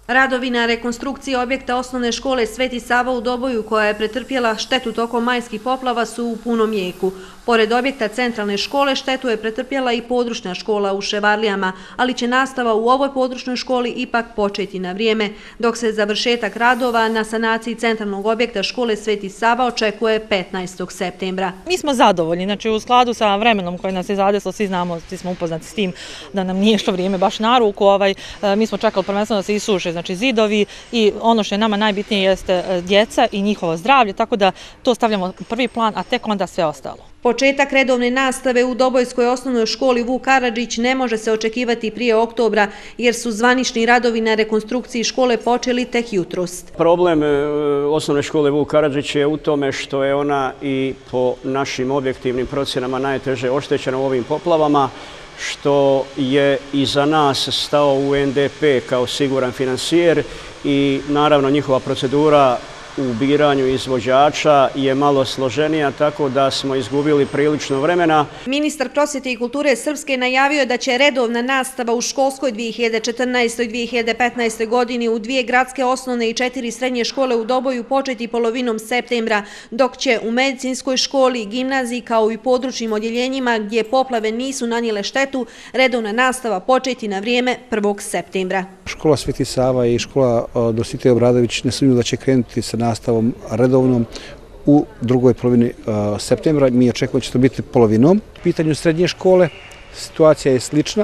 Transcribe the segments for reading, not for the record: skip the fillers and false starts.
Radovi na rekonstrukciji objekta osnovne škole Sveti Sava u Doboju, koja je pretrpjela štetu tokom majskih poplava, su u punom jeku. Pored objekta centralne škole, štetu je pretrpjela i područna škola u Ševarlijama, ali će nastava u ovoj područnoj školi ipak početi na vrijeme, dok se završetak radova na sanaciji centralnog objekta škole Sveti Sava očekuje 15. septembra. Mi smo zadovoljni, znači u skladu sa vremenom koje nas je zadesilo, svi znamo, svi smo upoznati s tim da nam nije išlo vrijeme baš na ruku, mi smo čekali prvenstveno da se isuše, znači zidovi, i ono što je nama najbitnije jeste djeca i njihovo zdravlje, tako da to stavljamo u prvi plan, a tek onda sve ostalo. Početak redovne nastave u Dobojskoj osnovnoj školi Vuk Karadžić ne može se očekivati prije oktobra, jer su zvanični radovi na rekonstrukciji škole počeli tek jutros. Problem osnovne škole Vuk Karadžić je u tome što je ona i po našim objektivnim procjenama najteže oštećena u ovim poplavama, što je iza nas stao UNDP kao siguran financijer i naravno njihova procedura u biranju izvođača je malo složenija, tako da smo izgubili prilično vremena. Ministar prosvjete i kulture Srpske najavio je da će redovna nastava u školskoj 2014. i 2015. godini u 2 gradske osnovne i 4 srednje škole u Doboju početi polovinom septembra, dok će u medicinskoj školi, gimnaziji kao i područnim odjeljenjima gdje poplave nisu nanijele štetu, redovna nastava početi na vrijeme 1. septembra. Škola Sveti Sava i škola Dositej Obradović nesumnjivo da će krenuti sa nastavom redovnom u drugoj polovini septembra. Mi očekujemo da će to biti polovinom. U pitanju srednje škole situacija je slična.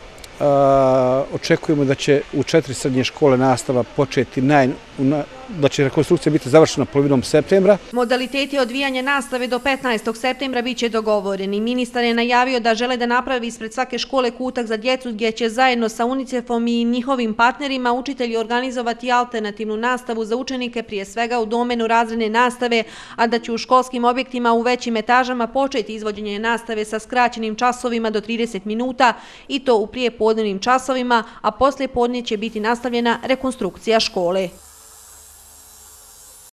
Očekujemo da će u 4 srednje škole nastava početi da će rekonstrukcija biti završena polovinom septembra. Modaliteti odvijanja nastave do 15. septembra bit će dogovoreni. Ministar je najavio da žele da napravi ispred svake škole kutak za djecu gdje će zajedno sa UNICEF-om i njihovim partnerima učitelji organizovati alternativnu nastavu za učenike, prije svega u domenu razredne nastave, a da će u školskim objektima u većim etažama početi izvođenje nastave sa skraćenim časovima do 30 minuta i to u prijepodnevnim časovima, a poslije podne će biti nastavljena rekonstrukcija škole.